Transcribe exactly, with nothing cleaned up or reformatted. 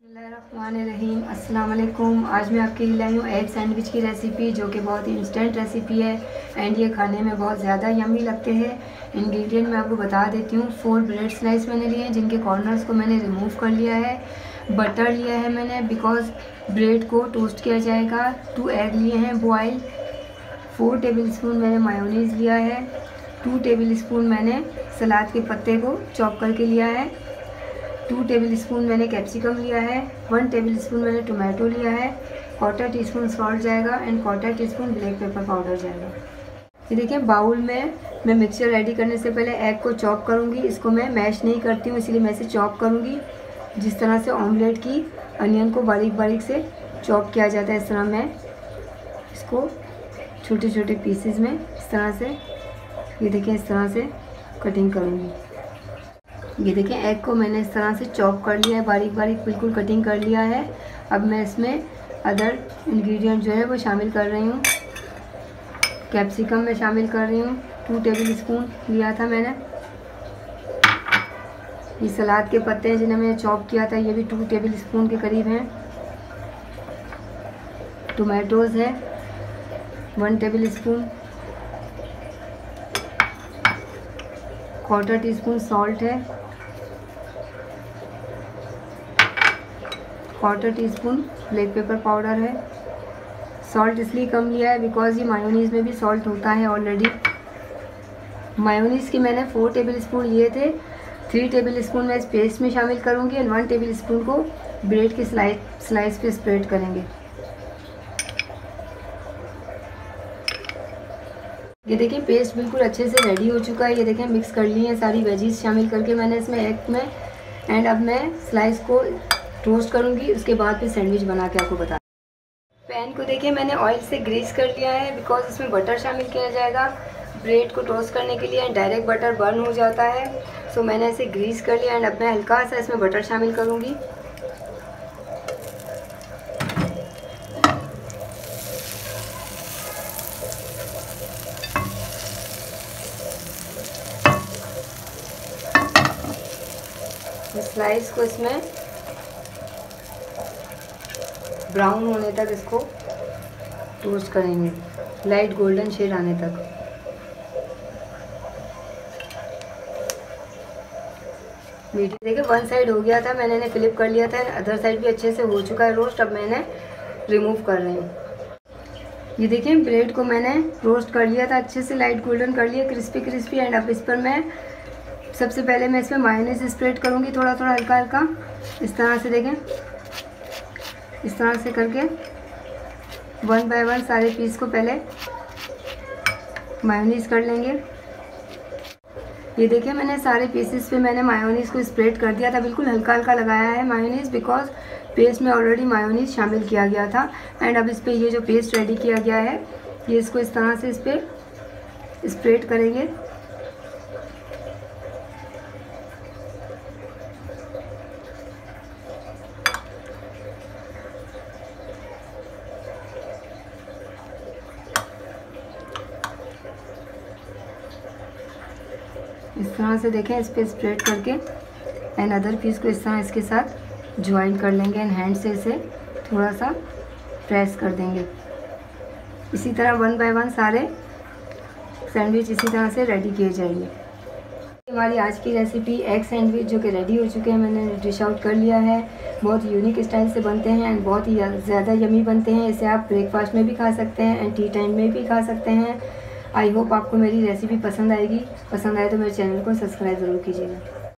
बिस्मिल्लाहिर्रहमानिर्रहीम। अस्सलाम वालेकुम। आज मैं आपके लिए लाई हूँ एग सैंडविच की रेसिपी, जो कि बहुत ही इंस्टेंट रेसिपी है एंड ये खाने में बहुत ज़्यादा यम्मी लगते हैं। इंग्रेडिएंट मैं आपको बता देती हूँ। फोर ब्रेड स्लाइस मैंने लिए हैं, जिनके कॉर्नर्स को मैंने रिमूव कर लिया है। बटर लिया है मैंने, बिकॉज ब्रेड को टोस्ट किया जाएगा। टू एग लिए हैं बॉयल। फोर टेबल स्पून मैंने मायोनीज़ लिया है। टू टेबल स्पून मैंने सलाद के पत्ते को चॉप करके लिया है। टू टेबल स्पून मैंने कैप्सिकम लिया है। वन टेबल स्पून मैंने टोमेटो लिया है। क्वार्टर टी स्पून सॉल्ट जाएगा and quarter teaspoon black pepper powder जाएगा। ये देखिए, बाउल में मैं मिक्सचर रेडी करने से पहले एग को चॉप करूँगी। इसको मैं मैश नहीं करती हूँ, इसलिए मैं इसे चॉप करूँगी। जिस तरह से ऑमलेट की अनियन को बारीक बारीक से चॉप किया जाता है, इस तरह मैं इसको छोटे छोटे पीसेस में इस तरह से, ये देखिए, इस तरह से कटिंग करूँगी। ये देखें, एग को मैंने इस तरह से चॉप कर लिया है, बारीक बारीक बिल्कुल कटिंग कर लिया है। अब मैं इसमें अदर इंग्रेडिएंट जो है वो शामिल कर रही हूँ। कैप्सिकम में शामिल कर रही हूँ, टू टेबल स्पून लिया था मैंने। ये सलाद के पत्ते हैं जिन्हें मैंने चॉप किया था, ये भी टू टेबल स्पून के करीब हैं। टोमेटोज़ है one tablespoon. Quarter teaspoon salt है। Quarter teaspoon black pepper powder है। सॉल्ट इसलिए कम लिया है बिकॉज ये मायोनीज़ में भी सॉल्ट होता है ऑलरेडी। मायोनीज़ के मैंने फोर टेबल स्पून लिए थे। थ्री टेबल स्पून मैं इस पेस्ट में शामिल करूँगी एंड वन टेबल स्पून को ब्रेड के स्लाइस स्लाइस पे स्प्रेड करेंगे। ये देखिए, पेस्ट बिल्कुल अच्छे से रेडी हो चुका है। ये देखें, मिक्स कर ली है सारी वेजीज शामिल करके मैंने इसमें एग में। एंड अब मैं स्लाइस को टोस्ट करूंगी, उसके बाद फिर सैंडविच बना के आपको बता। पैन को देखिए, मैंने ऑयल से ग्रीस कर लिया है बिकॉज इसमें बटर शामिल किया जाएगा ब्रेड को टोस्ट करने के लिए एंड डायरेक्ट बटर बर्न हो जाता है। सो मैंने इसे ग्रीस कर लिया एंड अब मैं हल्का सा इसमें बटर शामिल करूँगी। स्लाइस को इसमें ब्राउन होने तक इसको टोस्ट करेंगे, लाइट गोल्डन शेड आने तक। मीडियम देखिए, वन साइड हो गया था, मैंने इन्हें फ्लिप कर लिया था। अदर साइड भी अच्छे से हो चुका है रोस्ट। अब मैं इन्हें रिमूव कर रही हूँ। ये देखिए, ब्रेड को मैंने रोस्ट कर लिया था, अच्छे से लाइट गोल्डन कर लिया, क्रिस्पी क्रिस्पी। एंड अब इस पर मैं सबसे पहले मैं इसमें मायोनीज स्प्रेड करूँगी, थोड़ा थोड़ा हल्का हल्का, इस तरह से। देखें, इस तरह से करके वन बाय वन सारे पीस को पहले मायोनीज कर लेंगे। ये देखिए, मैंने सारे पीसेस पे मैंने मायोनीज़ को स्प्रेड कर दिया था, बिल्कुल हल्का हल्का लगाया है मायोनीज़, बिकॉज पेस्ट में ऑलरेडी मायोनीज़ शामिल किया गया था। एंड अब इस पर ये जो पेस्ट रेडी किया गया है, ये इसको इस तरह से इस पर स्प्रेड करेंगे। इस तरह से देखें, इस पर स्प्रेड करके एंड अदर पीस को इस तरह इसके साथ ज्वाइन कर लेंगे एंड हैंड से इसे थोड़ा सा प्रेस कर देंगे। इसी तरह वन बाय वन सारे सैंडविच इसी तरह से रेडी किए जाएंगे। हमारी आज की रेसिपी एग सैंडविच जो कि रेडी हो चुके हैं, मैंने डिश आउट कर लिया है। बहुत यूनिक स्टाइल से बनते हैं एंड बहुत ही ज़्यादा यमी बनते हैं। इसे आप ब्रेकफास्ट में भी खा सकते हैं एंड टी टाइम में भी खा सकते हैं। आई होप आपको मेरी रेसिपी पसंद आएगी। पसंद आए तो मेरे चैनल को सब्सक्राइब ज़रूर कीजिएगा।